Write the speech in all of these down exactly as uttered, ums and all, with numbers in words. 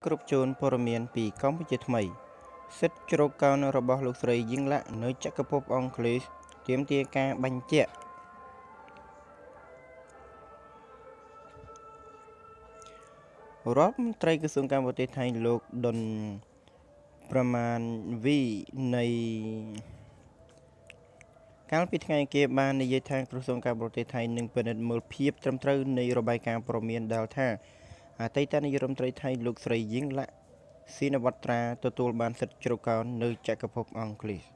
គ្រប់ជូនព័ត៌មានពីកម្ពុជាថ្មីសិទ្ធិជ្រកកោនរបស់លោកស្រីយីងឡាក់នៅចក្រភពអង់គ្លេសទាមទារការបញ្ជាក់រដ្ឋមន្ត្រីក្រសួងការបរទេសថៃលោកដុនប្រមាណវីនៃកាលពីថ្ងៃអង្គារបាននិយាយថាក្រសួងការបរទេសថៃនឹងពិនិត្យមើលភាពត្រឹមត្រូវនៃរបាយការណ៍ព័ត៌មានដែលថាអតីតនាយករដ្ឋមន្ត្រីថៃលោកស្រីយីងឡាក់ស៊ីនវត្រាទទួលបានសិទ្ធិជ្រកកោននៅចក្រភពអង់គ្លេស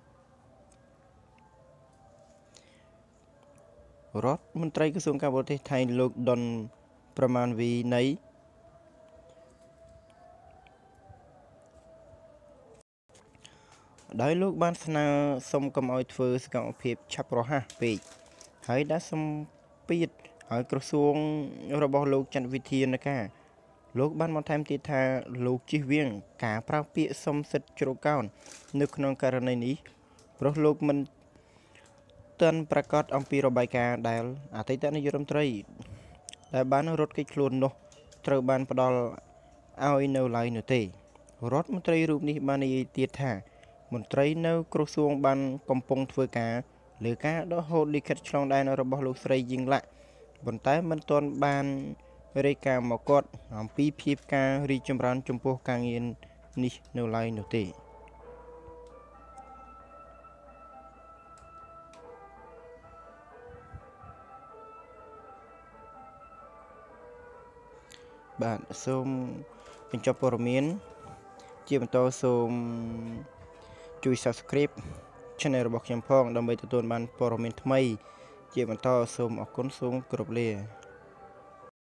រដ្ឋមន្ត្រីក្រសួងការបរទេសថៃលោកដុនប្រមាណវីនៃដោយលោកបានស្នើសុំកុំឲ្យធ្វើសកម្មភាពឆាប់រហ័សពេកហើយđãសម្ពាធឲ្យក្រសួងរបស់លោកចាត់វិធានការលោកបានបន្ថែមទៀតថាលោកជៀសវាងការប្រើពាក្យសុំសិទ្ធិជ្រកកោននៅក្នុងករណីនេះព្រោះលោកមិនទាន់ប្រកាសអំពីរបាយការណ៍ដែលអតីតនាយករដ្ឋមន្ត្រីដែលបានរត់គេចខ្លួននោះត្រូវបានផ្ដល់ឲ្យនៅឡើយនោះទេរដ្ឋមន្ត្រីរូបនេះបាននិយាយទៀតថាមន្ត្រីនៅក្រសួងបានកំពុងធ្វើការលើការដកហូតលិខិតឆ្លងដែនរបស់លោកស្រីយីងឡាក់ប៉ុន្តែមិនទាន់បានរាយការណ៍មកគាត់អំពីភាពការរីកចម្រើនចំពោះការងារនេះនៅឡើយនោះទេបាទសូមបញ្ចប់ព័ត៌មានជាបន្តសូមជួយ Subscribe Channel របស់ខ្ញុំផងដើម្បីទទួលបានព័ត៌មានថ្មីជាបន្តសូមអរគុណសូមគោរពលា